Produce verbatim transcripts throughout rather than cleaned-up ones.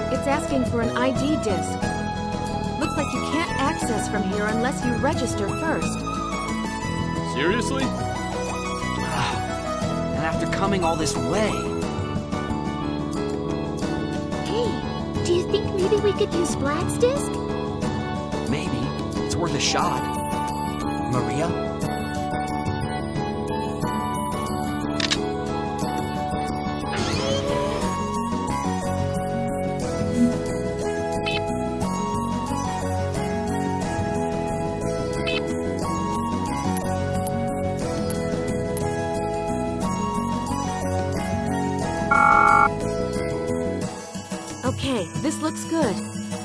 It's asking for an I D disk. Looks like you can't access from here unless you register first. Seriously? And after coming all this way... Hey, do you think maybe we could use Vlad's disk? Maybe. It's worth a shot. Maria? Okay, this looks good.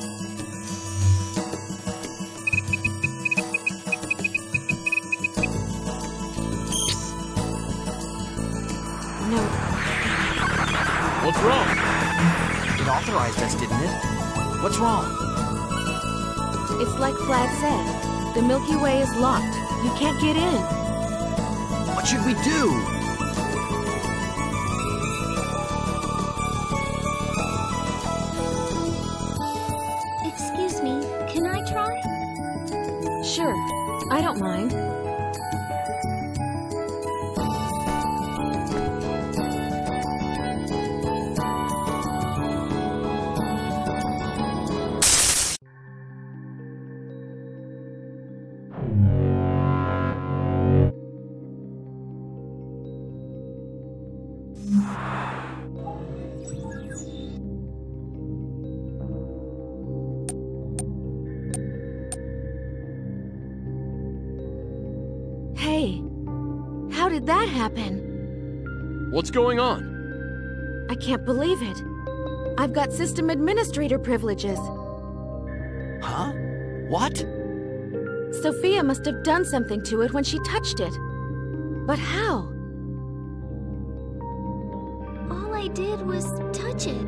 No. What's wrong? It authorized us, didn't it? What's wrong? It's like Vlad said. The Milky Way is locked. You can't get in. What should we do? Excuse me, can I try? Sure, I don't mind. Hey, how did that happen? What's going on? I can't believe it. I've got system administrator privileges. Huh? What? Sophia must have done something to it when she touched it. But how? All I did was touch it.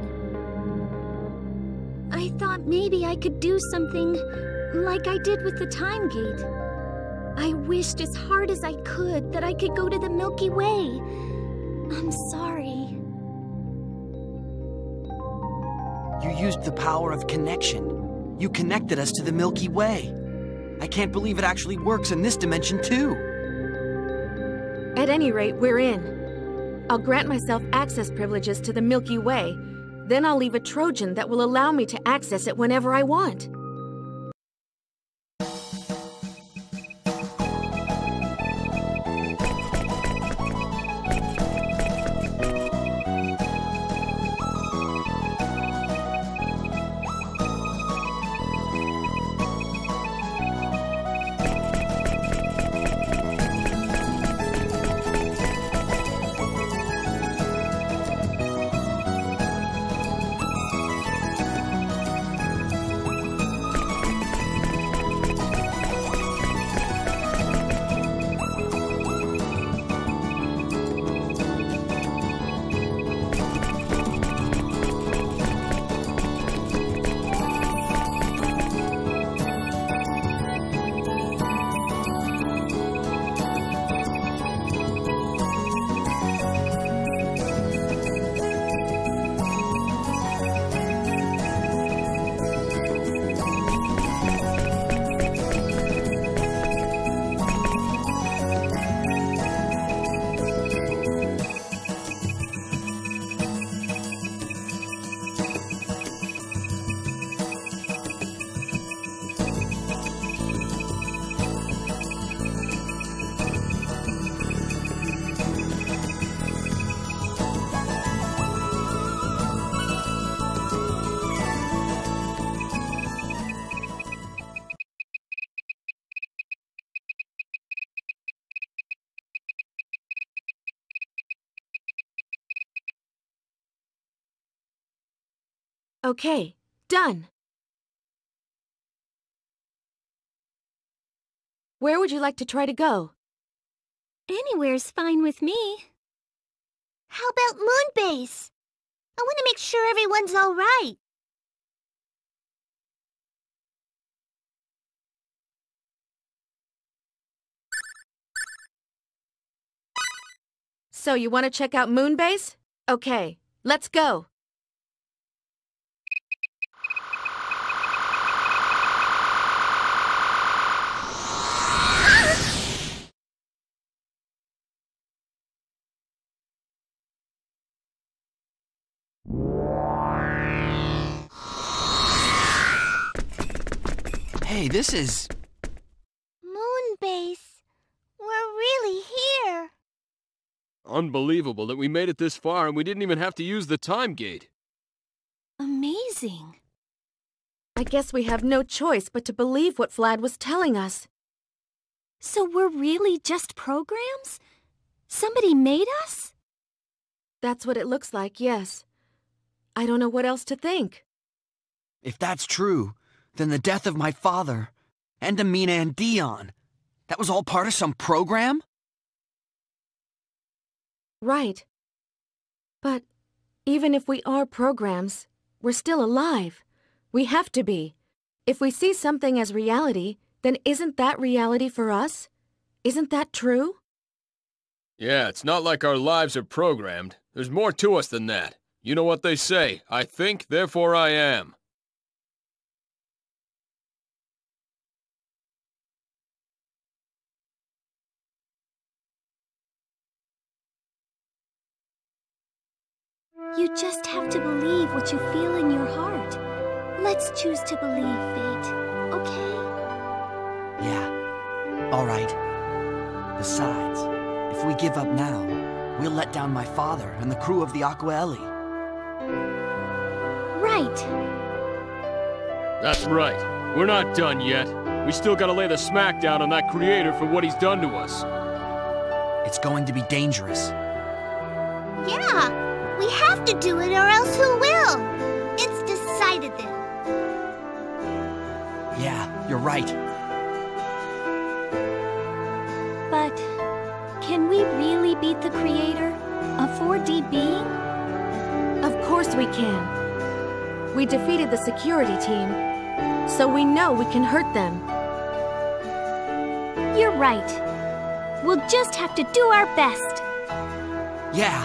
I thought maybe I could do something like I did with the time gate. I wished as hard as I could that I could go to the Milky Way. I'm sorry. You used the power of connection. You connected us to the Milky Way. I can't believe it actually works in this dimension, too. At any rate, we're in. I'll grant myself access privileges to the Milky Way. Then I'll leave a Trojan that will allow me to access it whenever I want. Okay, done. Where would you like to try to go? Anywhere's fine with me. How about Moonbase? I want to make sure everyone's all right. So you want to check out Moonbase? Okay, let's go. Hey, this is... Moonbase. We're really here. Unbelievable that we made it this far and we didn't even have to use the time gate. Amazing. I guess we have no choice but to believe what Vlad was telling us. So we're really just programs? Somebody made us? That's what it looks like, yes. I don't know what else to think. If that's true, then the death of my father, and Amina and Dion, that was all part of some program? Right. But even if we are programs, we're still alive. We have to be. If we see something as reality, then isn't that reality for us? Isn't that true? Yeah, it's not like our lives are programmed. There's more to us than that. You know what they say, I think, therefore I am. You just have to believe what you feel in your heart. Let's choose to believe, Fate, okay? Yeah, all right. Besides, if we give up now, we'll let down my father and the crew of the Aqua Ellie. Right. That's right. We're not done yet. We still gotta lay the smackdown on that creator for what he's done to us. It's going to be dangerous. Yeah, we have to do it or else who will? It's decided then. Yeah, you're right. But can we really beat the creator? A four D being? Of course we can. We defeated the security team, so we know we can hurt them. You're right. We'll just have to do our best. Yeah.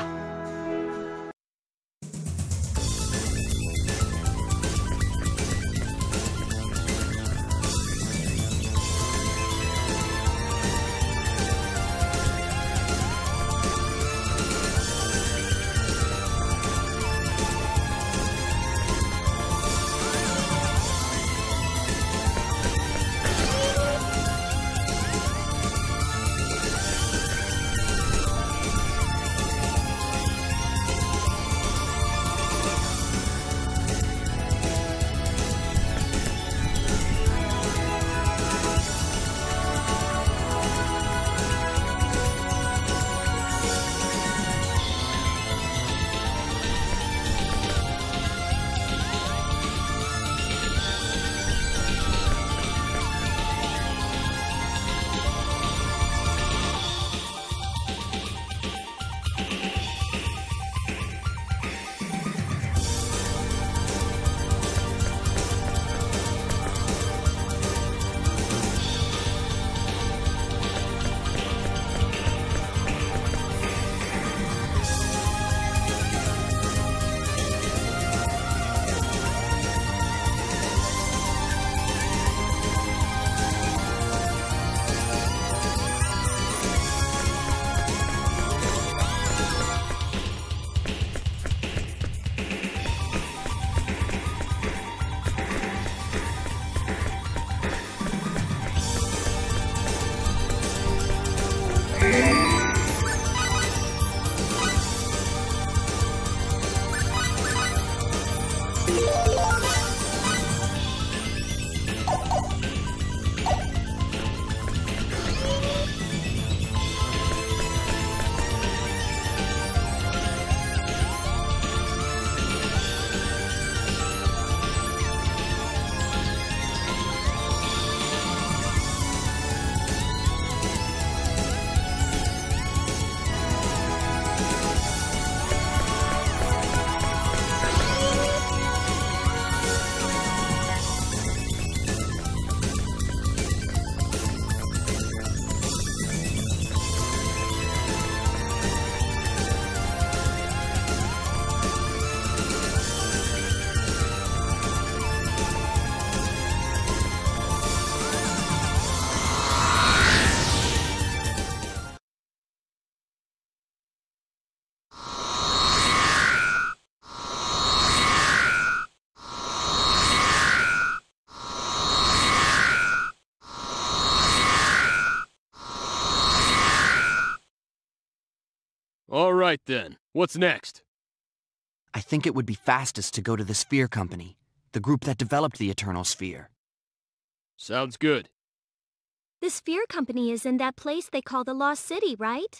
right then. What's next? I think it would be fastest to go to the Sphere Company, the group that developed the Eternal Sphere. Sounds good. The Sphere Company is in that place they call the Lost City, right?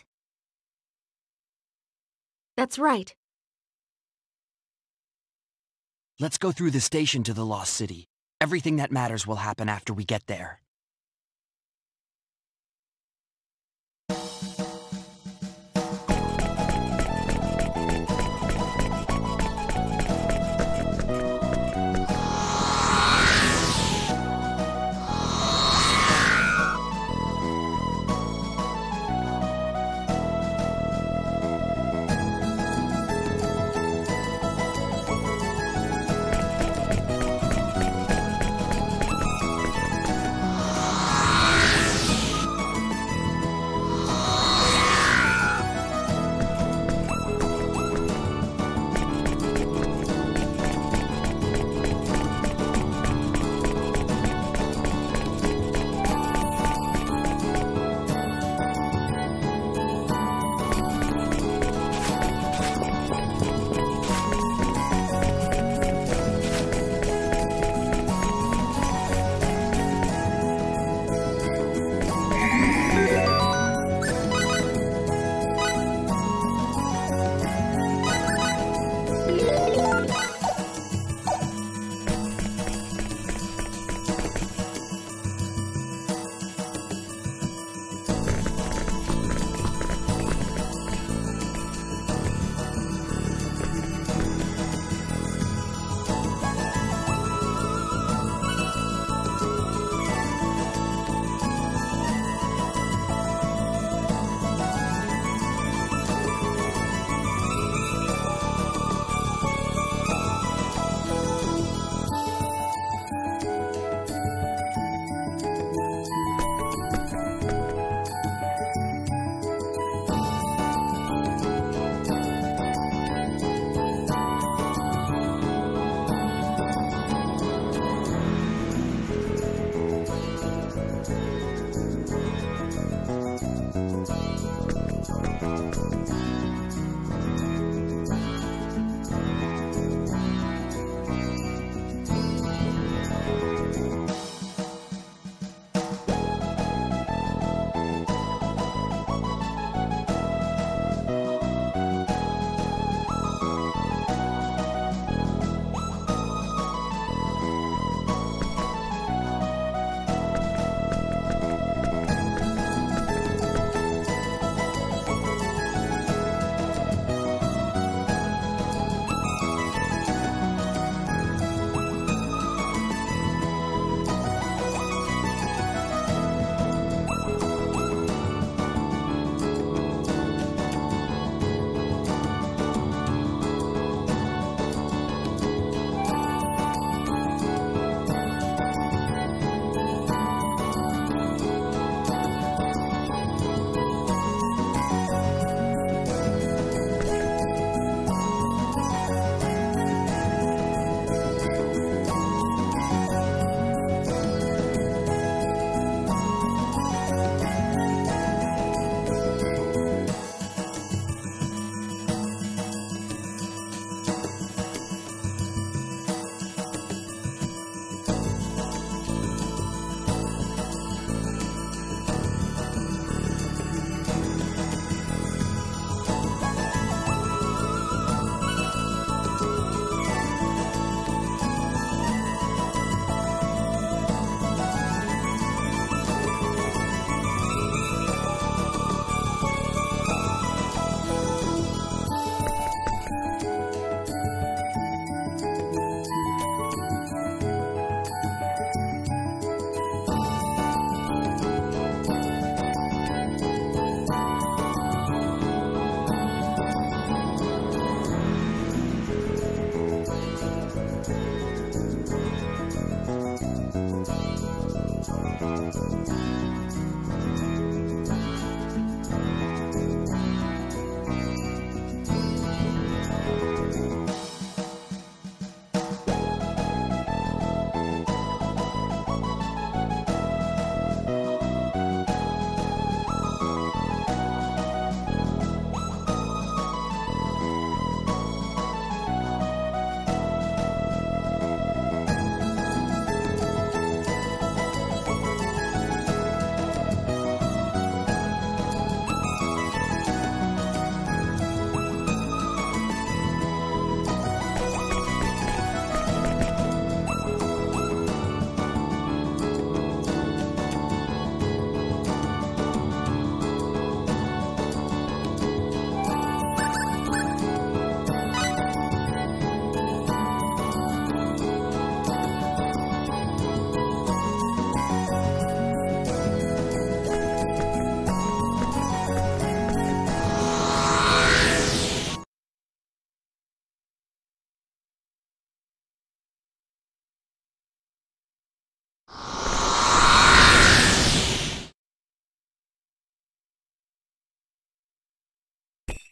That's right. Let's go through the station to the Lost City. Everything that matters will happen after we get there.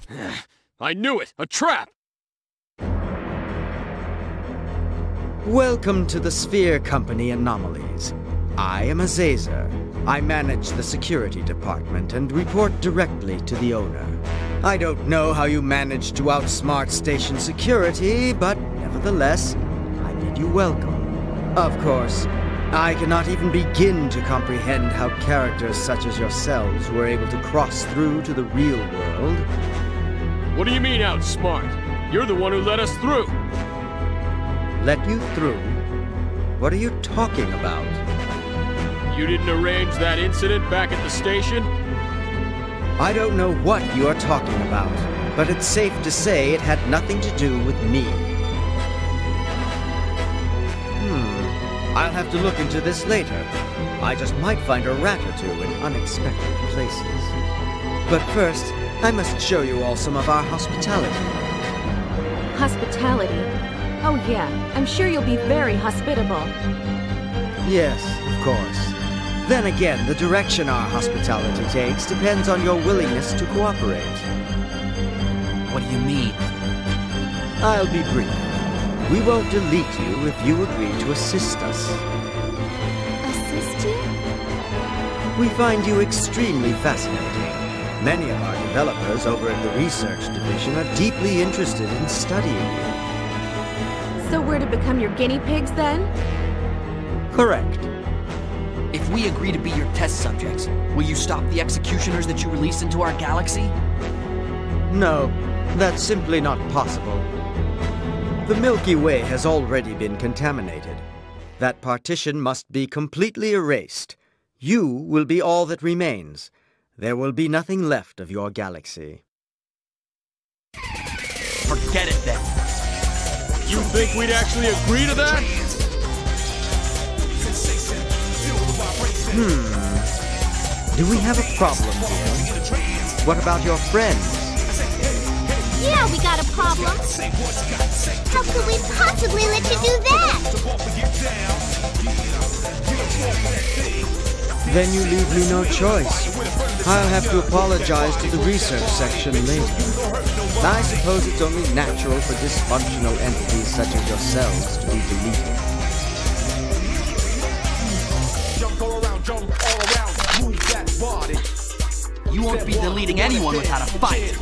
I knew it! A trap! Welcome to the Sphere Company Anomalies. I am Azazer. I manage the security department and report directly to the owner. I don't know how you managed to outsmart station security, but nevertheless, I bid you welcome. Of course, I cannot even begin to comprehend how characters such as yourselves were able to cross through to the real world. What do you mean outsmart? You're the one who let us through! Let you through? What are you talking about? You didn't arrange that incident back at the station? I don't know what you are talking about, but it's safe to say it had nothing to do with me. Hmm, I'll have to look into this later. I just might find a rat or two in unexpected places. But first, I must show you all some of our hospitality. Hospitality? Oh yeah, I'm sure you'll be very hospitable. Yes, of course. Then again, the direction our hospitality takes depends on your willingness to cooperate. What do you mean? I'll be brief. We won't delete you if you agree to assist us. Assist you? We find you extremely fascinating. Many of our developers over at the Research Division are deeply interested in studying you. So we're to become your guinea pigs then? Correct. If we agree to be your test subjects, will you stop the executioners that you release into our galaxy? No, that's simply not possible. The Milky Way has already been contaminated. That partition must be completely erased. You will be all that remains. There will be nothing left of your galaxy. Forget it then. You think we'd actually agree to that? Hmm. Do we have a problem here? What about your friends? Yeah, we got a problem. How could we possibly let you do that? Then you leave me no choice. I'll have to apologize to the research section later. I suppose it's only natural for dysfunctional entities such as yourselves to be deleted. You won't be deleting anyone without a fight.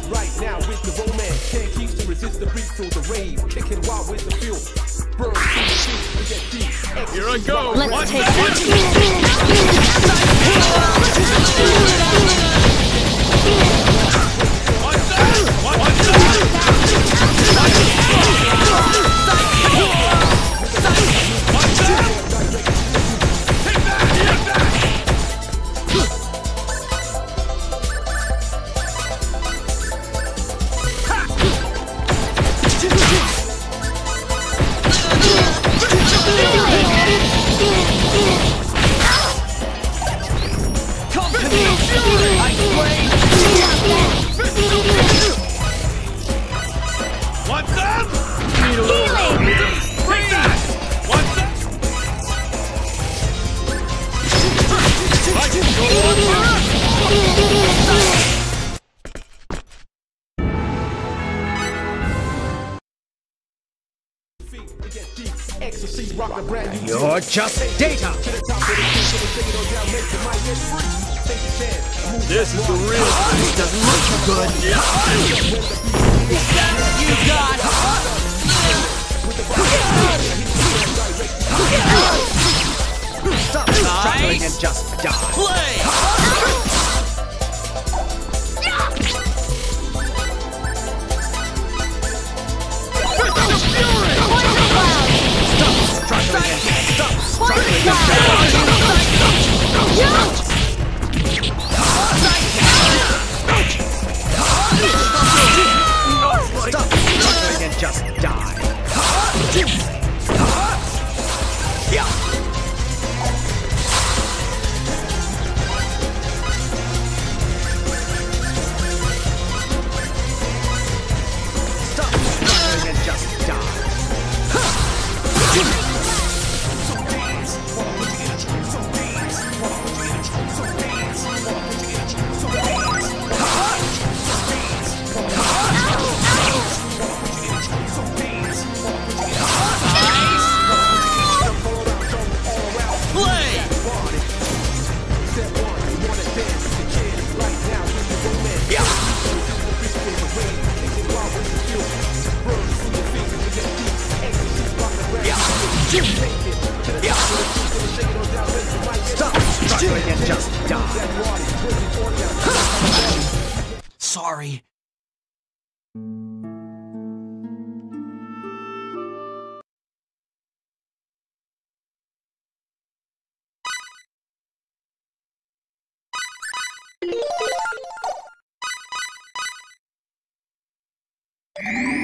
Here I go! Let's Watch take that! Watch that! Watch You're just data! This is the real thing. This doesn't look too good. You got Stop struggling and just die! play. Stop struggling and just die! Stop struggling and just die. Sorry. You